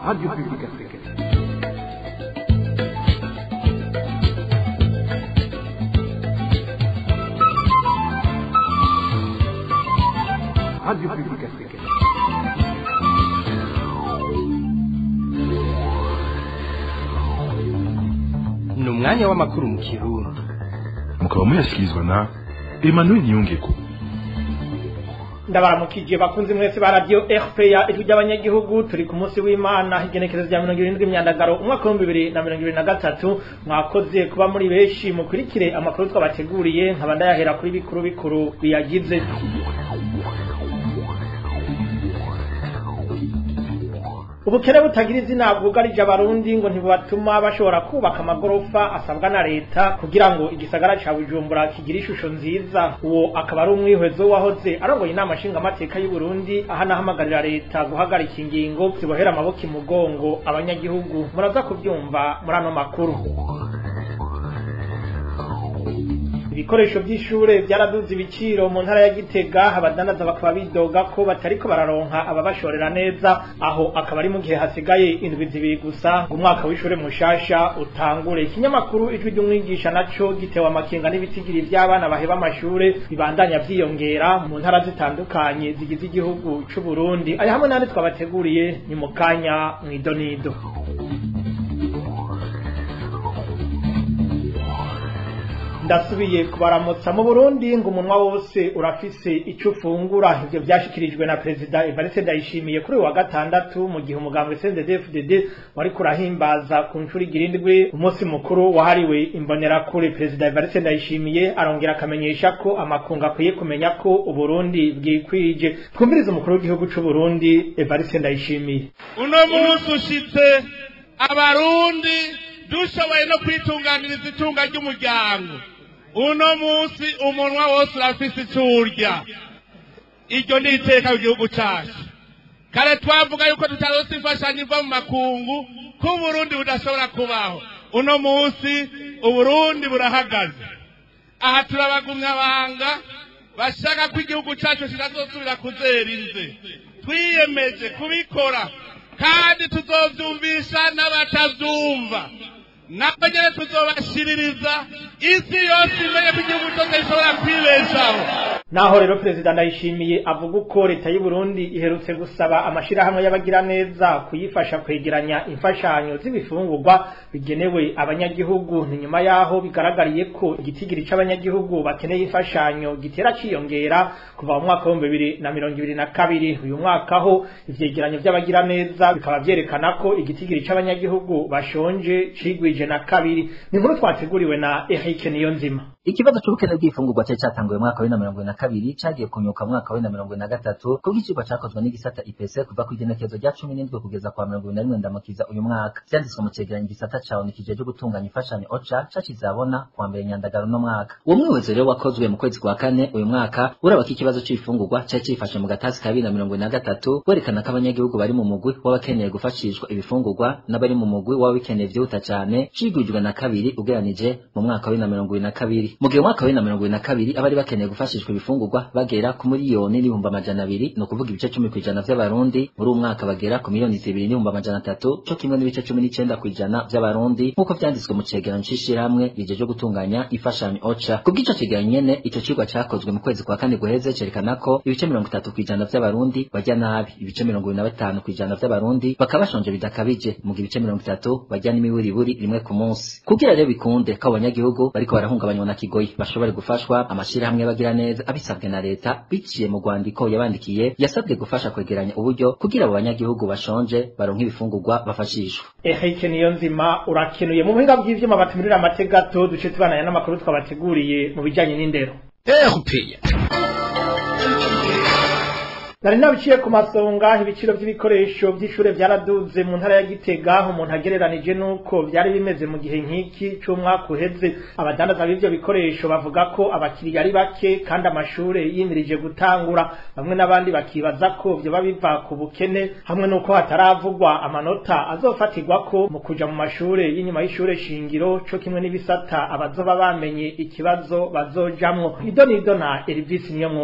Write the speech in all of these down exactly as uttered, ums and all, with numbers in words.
Radio Publique Africaine. Radio Publique Africaine. Ni umwanya w'amakuru mu Kirundi. Mukaba muyashyikirizwa na Emmanuel Niyongeko. Ndabaramukije bakunzi mwese ba radio R P A ijwi ry'abanyagihugu, turi ku munsi w'Imana igenekerezo rya mirongo irindwi imyandagaro umwaka wa bibiri na mirongo ibiri na gatatu. Mwakoze kuba muri beshi mukurikire amakuru twabateguriye, nkaba ndayahera kuri bikuru bikuru biyagize. Ubukene butagira izina bwugarije abarundi ngo ntibubatuma bashobora kubaka amagorofa asabwa na leta kugira ngo igisagara ca Bujumbura kigire ishusho nziza. Uwo akaba ari umwihwezo wahoze arongoye inama nshinga amateka y'u Burundi, aha nahamagarira leta guhagarika ingingo zibohera amaboko imugongo abanyagihugu. Muraza kubyumva muri ano makuru. Ibikoresho by'ishure byaraduze ibiciro mu ntara ya Gitega, abadandaza bakaba bidoga ko batariko bararonka ababashorera neza, aho akaba ari mu gihe hasigaye indwi zibiri gusa umwaka w'ishure mushasha utangure. Ikinyamakuru ijwi ry'umwigisha naco gitewe amakenga n'ibitigiri by'abana baheba amashure bibandanya vyiyongera mu ntara zitandukanye zigize igihugu c'u Burundi. Aya hamwe nandi twabateguriye ni mukanya mwidonido. Ndasubiye kubaramutsa. Mu Burundi ngo umunwa wose urafise icyo ufungura. Ivyo byashikirijwe na Perezida Evariste Ndayishimiye kuri wa gatandatu mu gihe umugambwe C N D D F D D wari kurahimbaza ku ncuro igirindwi umunsi mukuru wahariwe imbonerakure. Perezida Evariste Ndayishimiye arongera akamenyesha ko amakungu akwiye kumenya ko Uburundi bwikwije. Twumvirize umukuru w'igihugu c'u Burundi Evariste Ndayishimiye. Uno munsi ushitse abarundi dushoboye no kwitunganiriza itunga ry'umuryango. Uno munsi umunwa wose urafise icurya. Iryo ni iteka igihugu cacu. Kare twavuga yuko tutaronse imfashanyo iva mu makungu ko Uburundi budashobora kubaho. Uno munsi Uburundi burahagaze. Aha turabagumya banga bashaka ko igihugu cacu kitazosubira kuzera inze. Twiyemeje kubikora kandi tuzovyumvisha n'abatavyumva. Nabagere tuzobashiririza isi yose imenye ko igihugu cyose gishobora kwibeshaho. Naho rero Perezida Ndayishimiye avuga uko leta y'u Burundi iherutse gusaba amashirahamwe y'abagira neza kuyifasha kwegeranya imfashanyo z'ibifungurwa bigenewe abanyagihugu. Ni nyuma yaho bigaragariye ko igitigiri c'abanyagihugu bakeneye imfashanyo gitera ciyongera kuva mu mwaka wa bibiri na mirongo ibiri na kabiri. Uyu mwaka ho ivyegeranyo vy'abagira neza bikaba vyerekana ko igitigiri c'abanyagihugu bashonje cigwije na kabiri. Ni nkuru twateguriwe na Eric Niyonzima. Ikibazo c'ubukene bw'ifungurwa cyo cyatanguye mu mwaka wa mirongo ibiri na kabiri cagiye kunyuka mu mwaka wa mirongo ibiri na gatatu kubwo icigwa cakozwe n'igisata I P S kuva ku igenekerezo rya cumi n'indwi kugeza kwa mirongo ibiri na rimwe ndamukiza uyu mwaka. Vyanditswe mu cegeranyo igisata cawo nikije gutunganya imfashanyo O C A cacizabona kuwa mbere nyandagaro no mwaka. Uwo mwiwezo rero wakozwe mu kwezi kwa kane uyu mwaka uraba ko ikibazo c'ifungurwa cari cifashe mu gatasi ka bibiri na mirongo ibiri na gatatu werekana ko abanyagihugu bari mu mugwi w'abakeneye gufashishwa ibifungurwa n'abari mu mugwi w'abakeneye vyihuta cane cigwijwe na kabiri ugeranije mu mwaka wa mirongo ibiri na kabiri. Mu gihe mwaka wa mirongo ibiri na kabiri abari bakeneye gufashishwa ibifungurwa bagera ku miliyoni n'ibihumbi amajana abiri, no kuvuga ibice cumi kw'ijana vy'abarundi. Muri uwo mwaka bagera ku miliyoni zibiri n'ibihumbi amajana atatu, co kimwe n'ibice cumi n'icenda kw'ijana vy'abarundi nk'uko vyanditswe mu cegeranyo c'ishirahamwe rijeje gutunganya imfashanyo O C A. Kubw'ico cegeranyo nyene ico cigwa cakozwe mu kwezi kwa kane guheze cerekana ko ibice mirongo itatu kw'ijana vy'abarundi barya nabi, ibice mirongo ibiri na bitanu kw'ijana vy'abarundi bakaba bashonje bidakabije, mu gihe ibice mirongo itatu barya n'imiburiburi rimwe ku munsi. Kugira rero bikunde ko abanyagihugu bariko barahungabanywa na kigoyi bashobore gufashwa, amashirahamwe bagira neza abisabwe na leta biciye mu rwandiko yabandikiye yasabwe gufasha kwegeranya uburyo kugira abo banyagihugu bashonje baronka ibifungurwa bafashishwa. Eric Niyonzima urakenuye. Mu buhinga bw'ivyuma batumirira amategato duce tubananya n'amakuru twabateguriye mu bijanye n'indero. R P A. Nari nabiciye ku masonga ibiciro by'ibikoresho by'ishure byaraduze mu ntara ya Gitega. Umuntu agereranije nuko byari bimeze mu gihe nk'iki c'umwaka uheze. Abadandaza b'ivyo bikoresho bavuga ko abakiriya ari bake kandi amashure yimirije gutangura. Bamwe n'abandi bakibaza ko vyo babiva ku bukene hamwe nuko hataravugwa amanota azofatirwa ko mu kuja mu mashure y'inyuma y'ishure shingiro, co kimwe n'ibisata abazoba bamenye ikibazo bazojamwo. Idonido na Elvis Niyomwungere.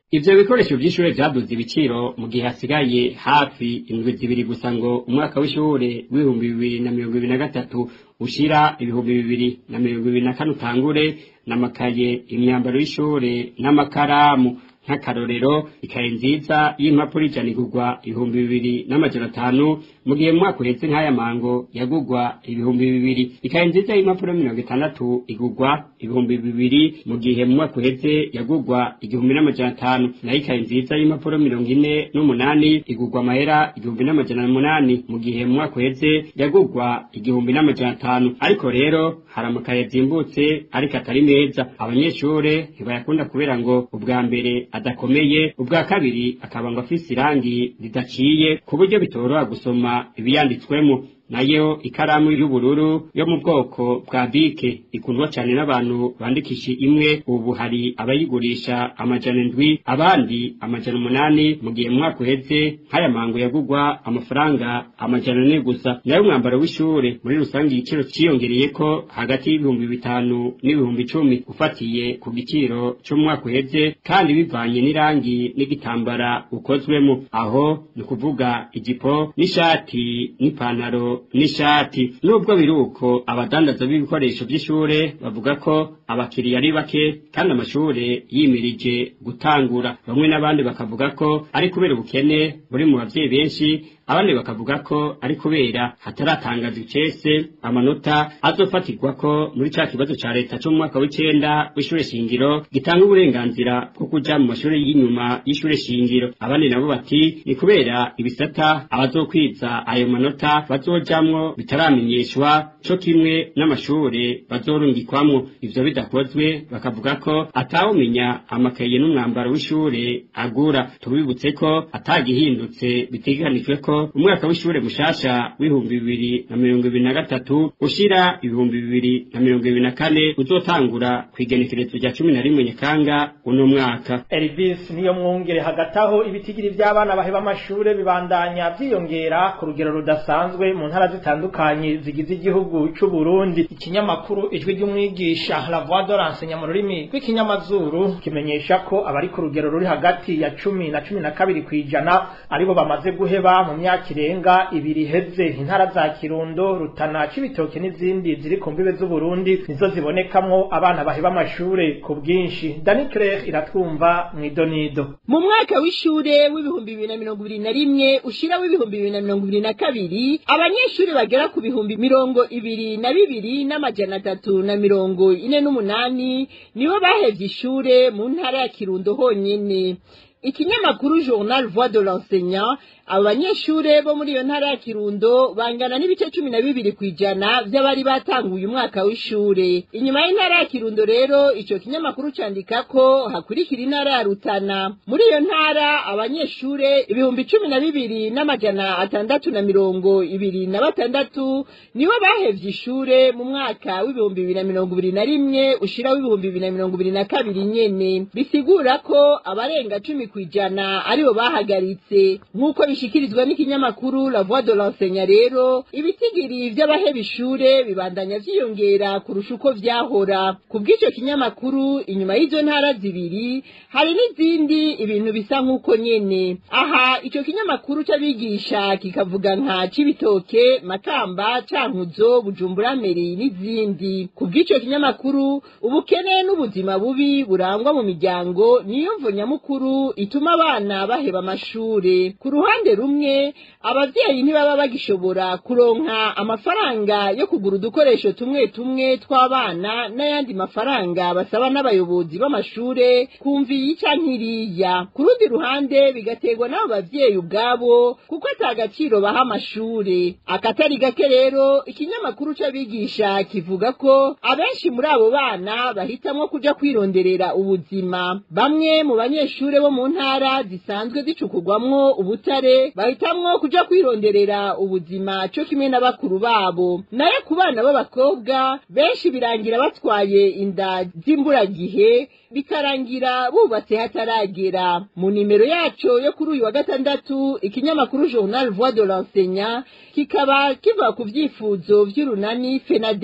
Ivyo bikoresho vy'ishure vyaduze ibiciro mu gihe hasigaye hafi indwi zibiri gusa ngo umwaka w'ishure w'ibihumbi bibiri na mirongo ibiri na gatatu ushira ibihumbi bibiri na mirongo ibiri na kane utangure, n'amakaye, imyambaro y'ishure n'amakaramu. Nk'akarorero, ikaye nziza y'impapuro ijana igurwa ibihumbi bibiri n'amajana atanu, mu gihe mu mwaka uheze nk'aya mango yagurwa ibihumbi bibiri. Ikaye nziza y'impapuro mirongo itandatu igurwa ibihumbi bibiri, mu gihe mu mwaka uheze yagurwa igihumbi n'amajana atanu. Naho ikaye nziza y'impapuro mirongo ine n'umunani igurwa amahera igihumbi n'amajana umunani, mu gihe mu mwaka uheze yagurwa igihumbi n'amajana atanu. Ariko rero hari amakaye zimbutse ariko atari meza, abanyeshure ntibayakunda kubera ngo ubwa mbere adakomeye, ubwa kabiri akaba ngo afise irangi ridaciye ku buryo bitoroha gusoma ibiyanditswemo. Nayo ikaramu y'ubururu yo mu bwoko bwa bike ikundwa cyane n'abantu bandikisha imwe, ubu hari abayigurisha amajana indwi, abandi amajana umunani, mu gihe mu mwaka uheze nk'aya mango yagurwa amafaranga amajana ane gusa. Nayo umwambaro w'ishure muri rusange igiciro ciyongereye ko hagati y'ibihumbi bitanu n'ibihumbi icumi ufatiye ku giciro c'umwaka uheze, kandi bivanye n'irangi n'igitambara ukozwemo. Aho ni kuvuga ijipo n'ishati n'ipantaro n'ishati. Nubwo biruko, abadandaza b'ibikoresho by'ishure bavuga ko abakiriya ari bake kandi amashure yimirije gutangura. Bamwe n'abandi bakavuga ko ari kubera ubukene buri mu bavyeyi benshi, abandi bakavuga ko ari kubera hataratangazwa icese amanota azofatirwa ko muri ca kibazo ca leta cyo mu mwaka w'icenda w'ishure shingiro gitanga uburenganzira bwo kuja mu mashure y'inyuma y'ishure shingiro. Abandi nabo bati ni kubera ibisata abazokwiza ayo manota bazojamwo bitaramenyeshwa, co kimwe n'amashure bazorungikwamwo. Ivyo bidakozwe bakavuga ko atawumenya amakaye n'umwambaro w'ishure agura. Tubibutse ko atagihindutse biteganijwe ko umwaka w'ishure mushasha w'ibihumbi bibiri na mirongo ibiri na gatatu ushira ibihumbi bibiri na mirongo ibiri na kane uzotangura kw'igenekerezo rya cumi na rimwe Nyakanga uno mwaka. Elvis niyo mwungere. Hagati aho ibitigiri by'abana baheba amashure bibandanya vyiyongera ku rugero rudasanzwe mu ntara zitandukanye zigize igihugu c'u Burundi. Ikinyamakuru Ijwi ry'Umwigisha La Voix de l'Enseignant mu rurimi rw'ikinyamazuru kimenyesha ko abari ku rugero ruri hagati ya cumi na cumi na kabiri kwijana aribo bamaze guheba mu myaka irenga ibiri heze. Intara za Kirundo, Rutana, Cibitoke n'izindi ziri ku mbibe z'u Burundi nizo zibonekamwo abana baheba amashure ku bwinshi. Dani Claire iratwumva mw'idonido. Mu mwaka w'ishure w'ibihumbi bibiri na mirongo ibiri na rimwe ushira w'ibihumbi bibiri na mirongo ibiri na kabiri abanyeshure bagera ku bihumbi mirongo ibiri na bibiri n'amajana atatu na mirongo ine n'umunani nibo bahevye ishure mu ntara ya Kirundo honyene. Ikinyamakuru Journal Voix de l'Enseignant, abanyeshure bo muri iyo ntara ya Kirundo bangana n'ibice cumi na bibiri kwijana vy'abari batanguye umwaka w'ishure. Inyuma y'intara ya Kirundo rero ico kinyamakuru candika ko hakurikira intara ya Rutana. Muri iyo ntara abanyeshure ibihumbi cumi na bibiri n'amajana atandatu na mirongo ibiri na batandatu nibo bahevye ishure mu mwaka w'ibihumbi bibiri na mirongo ibiri na rimwe ushira w'ibihumbi bibiri na mirongo ibiri na kabiri nyene. Bisigura ko abarenga cumi kwijana aribo bahagaritse. Nk'uko bishikirizwa n'ikinyamakuru La Voix de l'Enseignant rero ibitigiri vy'abaheba ishure bibandanya vyiyongera kurusha uko vyahora. Ku bw'ico kinyamakuru inyuma y'izo ntara zibiri hari n'izindi ibintu bisa nk'uko nyene. Aha ico kinyamakuru c'abigisha kikavuga nka Cibitoke, Makamba, Cankuzo, Bujumbura Meri n'izindi. Ku bw'ico kinyamakuru ubukene n'ubuzima bubi burangwa mu miryango niyo mvo nyamukuru ituma abana baheba amashure. Ku ruhande rumwe abavyeyi ntibaba bagishobora kuronka amafaranga yo kugura udukoresho tumwe tumwe tw'abana n'ayandi mafaranga basaba n'abayobozi b'amashure kumviye cankiriya. Ku rundi ruhande bigaterwa n'abo bavyeyi ubwabo kuko atagaciro baha amashure. Akatari gake rero ikinyamakuru c'abigisha kivuga ko abenshi muri abo bana bahitamwo kuja kwironderera ubuzima. Bamwe mu banyeshure bo mu ntara zisanzwe zicukurwamwo ubutare bahitamwo kuja kwironderera ubuzima cyo kimwe na bakuru babo. Nayo ku bana b'abakobwa benshi birangira batwaye inda z'imburagihe bikarangira bubatse hataragera. Mu nimero yaco yo kuri uyu wa gatandatu ikinyamakuru Journal Voix de l'Enseignant kikaba kiva ku vyifuzo vy'urunani FENADEB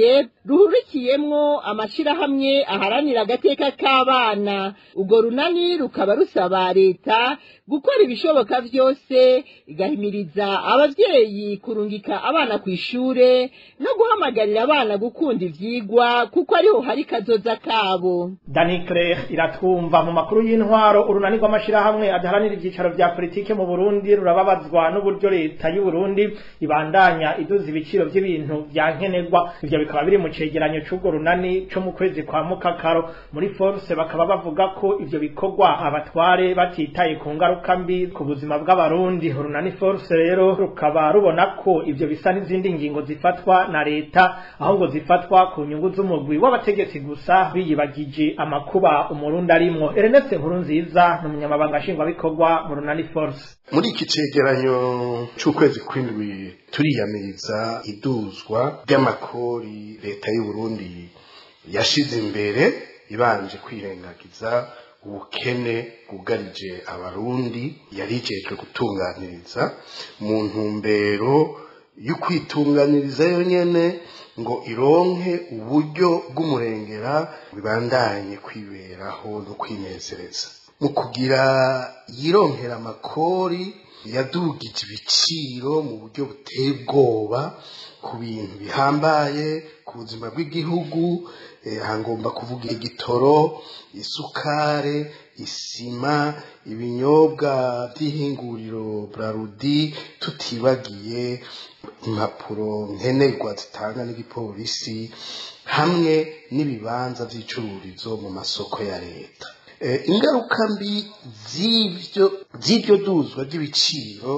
ruhurikiyemwo amashirahamwe aharanira agateka k'abana. Urwo runani rukaba rusaba leta gukora ibishoboka vyose igahimiriza abavyeyi kurungika abana kw'ishure no guhamagarira abana gukunda ivyigwa kuko ariho hari kazoza kabo. Dani Claire iratwumva. Mu makuru y'intwaro, urunani rw'amashirahamwe adaharanira ivyicaro vya politike mu Burundi rurababazwa n'uburyo leta y'u Burundi ibandanya iduza ibiciro vy'ibintu vya nkenerwa. Ivyo bikaba biri mu cegeranyo c'urwo runani co mu kwezi kwa Mukakaro. Muri Force bakaba bavuga ko ivyo bikorwa abatware batitaye ku ngaruka mbi ku buzima bw'abarundi. Urunani Force rero rukaba rubona ko ivyo bisa n'izindi ngingo zifatwa na leta, aho ngo zifatwa ku nyungu z'umugwi w'abategetsi gusa biyibagije amakuba umurundi arimwo. Ernest Nkurunziza n'umunyamabanga nshingwabikorwa mu runani Force. Muri iki cegeranyo c'ukwezi kw'indwi turiyamiriza iduzwa ry'amakori leta y'u Burundi yashize imbere ibanje kwirengagiza ubukene bwugarije abarundi yarijejwe gutunganiriza mu ntumbero yo kwitunganiriza yonyene ngo ironke uburyo bw'umurengera bibandanye kwiberaho no kwinezereza. Mu kugira yironkera amakori yadugije ibiciro mu buryo buteye ubwoba ku bintu bihambaye ku buzima bw'igihugu. Aha ngomba kuvuga igitoro, isukare, isima, ibinyobwa by'ihinguriro Brarudi, tutibagiye impapuro nkenerwa zitanga n'igipolisi hamwe n'ibibanza by'icururizo mu masoko ya leta. Ingaruka mbi z'ivyo z'iryo duzwa ry'ibiciro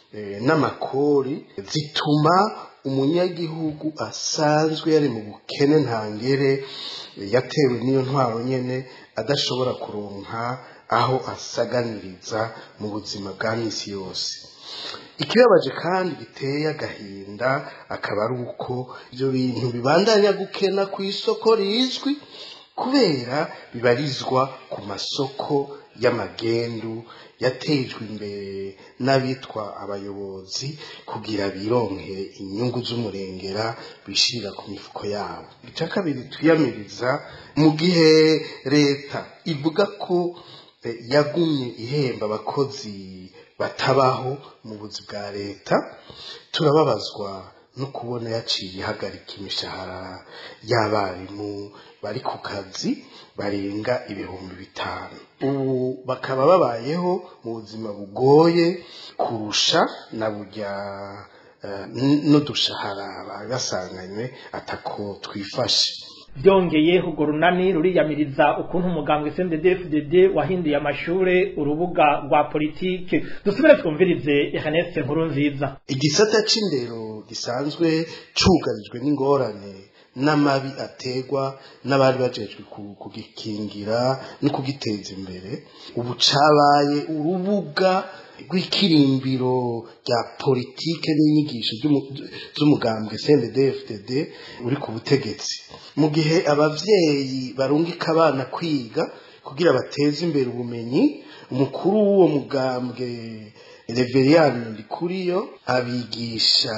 n'amakori zituma umunyagihugu asanzwe yari mu bukene ntangere yatewe n'iyo ntwaro nyene adashobora kuronka aho asaganiriza mu buzima bwa misi yose. Ikibabaje kandi giteye agahinda akaba ari uko ivyo bintu bibandanya gukena ku isoko rizwi kubera bibarizwa ku masoko y'amagendu yatejwe imbere n'abitwa abayobozi kugira bironke inyungu z'umurengera bishira ku mifuko yabo. Icya kabiri twiyamiriza mu gihe leta ivuga ko eh, yagumye ihemba abakozi batabaho mu buzi bwa leta, turababazwa no kubona yaciye ihagarika imishahara y'abarimu bari ku kazi barenga ibihumbi bitanu. Ubu bakaba babayeho mu buzima bugoye kurusha na burya uh, n'udushahara bari basanganywe atako twifashe. Byongeye urwo runani ruriyamiriza ukuntu umugambwe C N D D F D D wahinduye amashure urubuga rwa politike. Dusubire twumvirize Ernest Nkurunziza. Igisata c'indero gisanzwe cugarijwe n'ingorane n'amabi ategwa n'abari bajejwe kugikingira no kugiteza imbere, ubu cabaye urubuga rw'ikirimbiro rya politike n'inyigisho z'umugambwe C N D D F D D uri ku butegetsi. Mu gihe abavyeyi barungika abana kwiga kugira bateze imbere ubumenyi, umukuru w'uwo mugambwe Reveriyani Ndikuriyo abigisha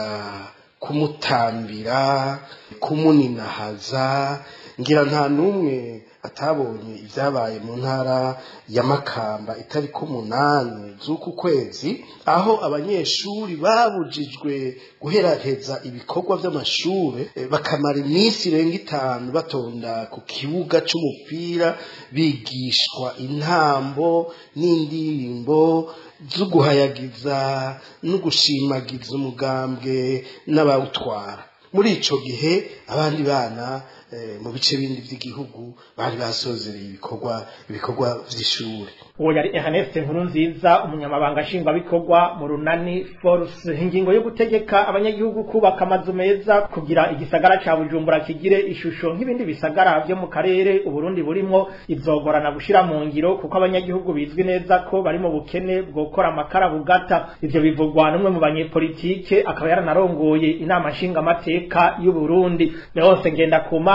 kumutambira, kumuninahaza. Ngira nta numwe atabonye ivyabaye mu ntara ya Makamba itariki umunani z'uku kwezi, aho abanyeshuri babujijwe guheraheza ibikorwa vy'amashure bakamara iminsi irenga itanu batonda ku kibuga c'umupira bigishwa intambo n'indirimbo zo guhayagiza no gushimagiza umugambwe n'abawutwara. Muri ico gihe abandi bana mu bice bindi by'igihugu bari basozereye ibikorwa ibikorwa vy'ishure. Uwo yari Ernest Nkurunziza, umunyamabanga nshingwabikorwa mu runani Force. Ingingo yo gutegeka abanyagihugu kubaka amazu meza kugira igisagara ca Bujumbura kigire ishusho nk'ibindi bisagara byo mu karere Uburundi burimwo izogorana gushira mu ngiro kuko abanyagihugu bizwi neza ko bari mu bukene bwokora amakara bugata. Ivyo bivugwa n'umwe mu banyepolitike akaba yaranarongoye inama nshingamateka y'u Burundi. Leonce Ngendakumana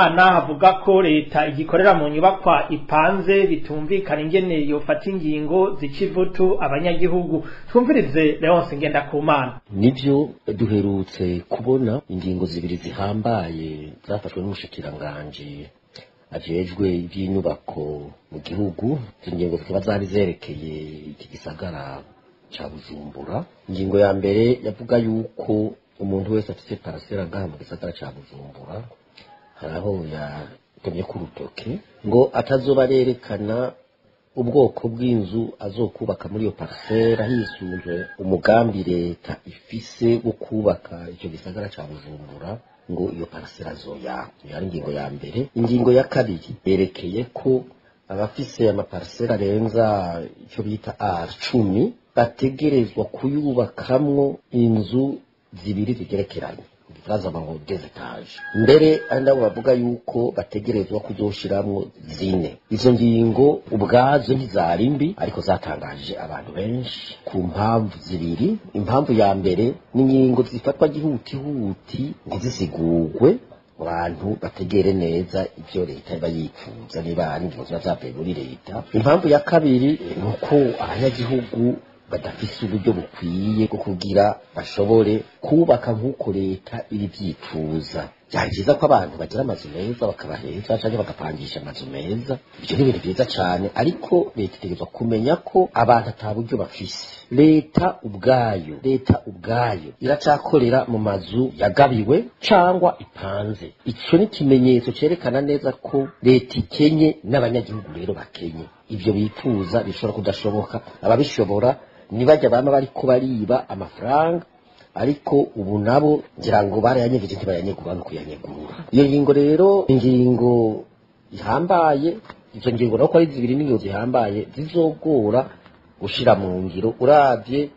Ndikumana avuga ko leta igikorera mu nyubakwa ipanze bitumvikana ingene yofata ingingo zica ivutu abanyagihugu. Twumvirize Leonce Ngendakumana. Nivyo duherutse kubona ingingo zibiri zihambaye zafashwe n'umushikiranganje ajejwe iby'inyubako mu gihugu. Ingingo zikaba zari zerekeye iki gisagara ca Bujumbura. Ingingo ya mbere yavuga yuko umuntu wese afite parasera ngaha mu gisagara ca Bujumbura haraho yatomye ku rutoke ngo atazoba arerekana ubwoko bw'inzu azokubaka muri iyo parasera hisunzwe umugambi leta ifise wo kubaka icyo gisagara ca Bujumbura, ngo iyo parasera zoya. Yari ingingo ya mbere. Ingingo ya kabiri yerekeye ko abafise amaparasera arenza icyo bita R cumi bategerezwa kuyubakamwo inzu zibiri zigerekeranye, biraza ngo des étages. Mbere andabo bavuga yuko bategerezwa kuzoshiramwo zine. Izo ngingo ubwazo ntizari mbi, ariko zatangaje abantu benshi ku mpamvu zibiri. Impamvu ya mbere ni ingingo zifatwa gihutihuti ntizisigurwe abantu bategere neza ivyo leta iba yifuza niba ari ingingo zavuye muri leta. Impamvu ya kabiri nuko abanyagihugu badafise uburyo bukwiye bwo kugira bashobore kubaka nk'uko leta iri byifuza. Byari byiza ko abantu bagira amazu meza bakabaheza cyangwa bagapangisha amazu meza, ibyo ni ibintu byiza cyane, ariko leta itegerezwa kumenya ko abantu ata buryo bafise. Leta ubwayo leta ubwayo iracakorera mu mazu yagabiwe cyangwa ipanze. Icyo ni ikimenyetso cyerekana neza ko leta ikenye n'abanyagihugu rero bakenye. Ibyo bifuza bishobora kudashoboka. Ababishobora nibajya bama bari ko bariba amafaranga, ariko ubu nabo ngira ngo barayanyegeje ntibayanyegura no kuyanyegura. Iyo ngingo rero ingingo ihambaye, izo ngingo nako ari zibiri n'ingingo zihambaye zizogora gushira mu ngiro. Uravye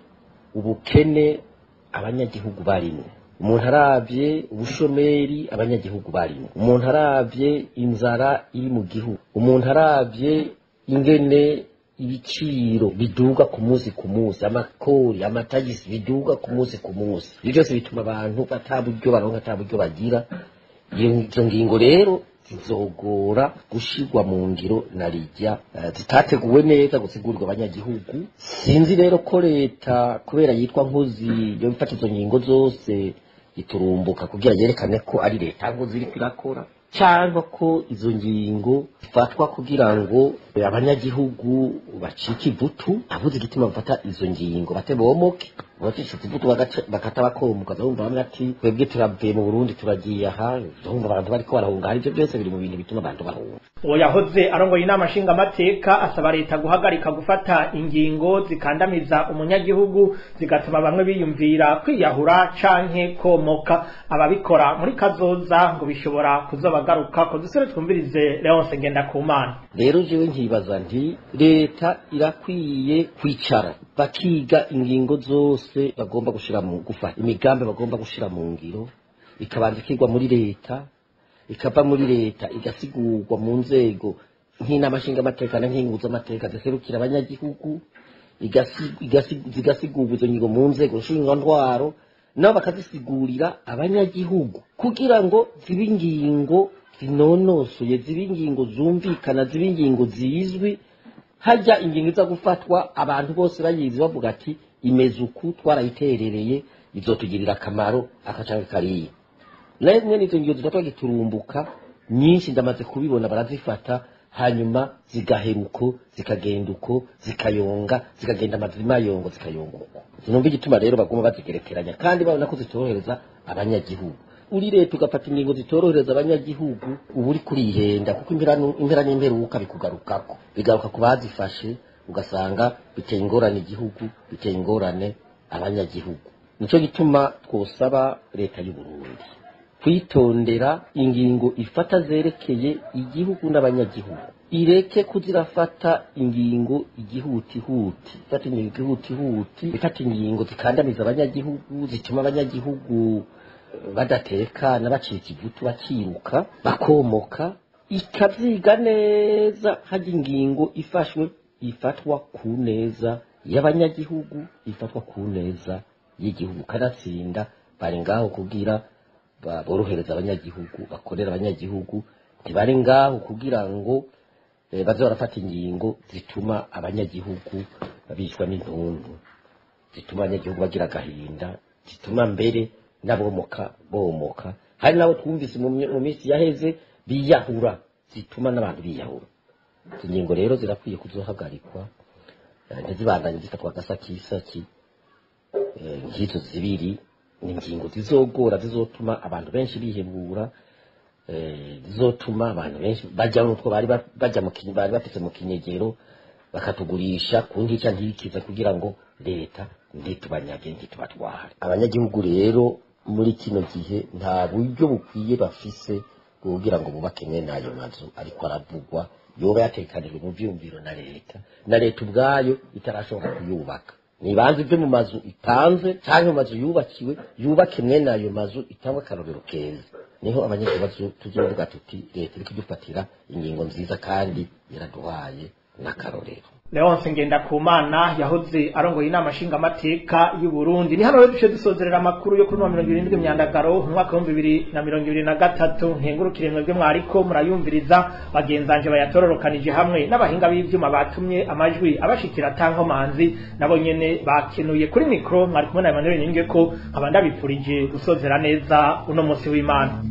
ubukene abanyagihugu barimo, umuntu aravye ubushomeri abanyagihugu barimo, umuntu aravye inzara iri mu gihugu, umuntu aravye ingene ibiciro biduga ku munsi ku munsi, amakori amatagisi biduga ku munsi ku munsi. Ibyo byose bituma abantu bataburyo baronka ataburyo bagira. Iyo ngingo rero zizogora gushirwa mu ngiro na rijya uh, zitateguwe neza gusigurwa abanyagihugu. Sinzi rero ko leta kubera yitwa nkozi yo bifata izo ngingo zose iturumbuka kugira yerekane ko ari leta ngo ziri kwirakora, cyangwa ko izo ngingo zifatwa kugira ngo abanyagihugu bacike ivutu. Abuze igituma bafata izo ngingo batebomoke bacicitse ivutu bakata bakomuka. Ndumva bamwe ati twebwe turavuye mu Burundi turagiye aha, ndumva abantu bariko barahunga. Hari ibyo byose biri mu bintu bituma abantu bahunga. Uwo yahoze arongoye inama nshinga amateka asaba leta guhagarika gufata ingingo zikandamiza umunyagihugu zigatuma bamwe biyumvira kwiyahura canke komoka. Ababikora muri kazoza ngo bishobora kuzobagaruka ko. Dusore twumvirize Leonce Ngendakumana. Rero jewe nkibaza nti leta irakwiye kwicara bakiga ingingo zose bagomba gushira mu gufata imigambi bagomba gushira mu ngiro, ikabanza ikigwa muri leta, ikava muri leta igasigurwa mu nzego nk'inama nshinga amateka na nk'inguza amateka ziserukira abanyagihugu, zigasigurwa izo ngingo mu nzego nshinga ntwaro, nabo bakazisigurira abanyagihugu kugira ngo zibe ingingo zinonosoye, zibe ingingo zumvikana, zibe ingingo zizwi. Hajya ingingo iza gufatwa abantu bose bayizi bavuga ati imeze uku twarayiterereye izotugirira akamaro akacanga kariye. Lemwe nizo ngingo zifatwa giturumbuka nyinshi ndamaze kubibona, barazifata hanyuma zigaheruko zikagenda uko zikayonga zikagenda amazima yongo zikayongoka. Sinumva igituma rero bagomba bazigerekeranya kandi babona ko zitorohereza abanyagihugu. Uri leta ugafata ingingo zitorohereza abanyagihugu ubu uri kurihenda, kuko impera n'imperuka bikugarukako, bigaruka ku bazifashe ugasanga biteye ingorane igihugu, biteye ingorane abanyagihugu. Nico gituma twosaba leta y'u Burundi kwitondera ingingo ifata zerekeye igihugu n'abanyagihugu, ireke kuzirafata ingingo igihutihuti, ifata ingingo igihutihuti, ifata ingingo zikandamiza abanyagihugu, zituma abanyagihugu badatekana bacika ivutu bakiruka bakomoka. Ikavyiga neza hajya ingingo ifashwe ifatwa ku neza y'abanyagihugu, ifatwa ku neza y'igihugu, kanatsinda bari ngaho kugira borohereza abanyagihugu, bakorera abanyagihugu, ntibari ngaho kugira ngo eh, baze barafata ingingo zituma abanyagihugu bishwa n'intuntu, zituma abanyagihugu bagira agahinda, zituma mbere n'abomoka bomoka. Hari nabo twumvise mu minsi yaheze biyahura, zituma n'abantu biyahura. Izo ngingo rero zirakwiye kuzohagarikwa, ntizibandanye zifatwa gasakisaki. Nk'izo zibiri ni ingingo zizogora, zizotuma abantu benshi bihebura, zizotuma abantu benshi bajya n'utwo bari bajya mu kinyi bari bafite mu kinyegero bakatugurisha ku ntica ntikiza kugira ngo leta nditubanyage ntitubatware. Abanyagihugu rero muri kino gihe nta buryo bukwiye bafise kugira ngo bubake mwene ayo mazu ariko aravugwa yoba yatekanijwe mu vyumviro na leta na leta ubwayo itarashobora kuyubaka. Nibanze byo mu mazu itanze cyangwa mu mazu yubakiwe yubake mwene ayo mazu itangwa karorero keza, niho abanyagihugu tuzovuga tuti leta iri kudufatira ingingo nziza kandi yaraduhaye n'akarorero. Leonce Ngendakumana yahoze arongoye inama nshingamateka y'u Burundi. Ni hano rero duce dusozerera amakuru yo kuri mirongo irindwi Myandagaro mu mwaka wa bibiri na mirongo ibiri na gatatu. Nkengurukire mwebwe mwariko murayumviriza, bagenzanje bayatororokanije hamwe n'abahinga b'ivyuma batumye amajwi abashikira tankomanzi nabo nyene bakenuye. Kuri mikro mwari kumwe na Emmanuel Ningeko, abandabipfurije gusozera neza uno munsi w'Imana.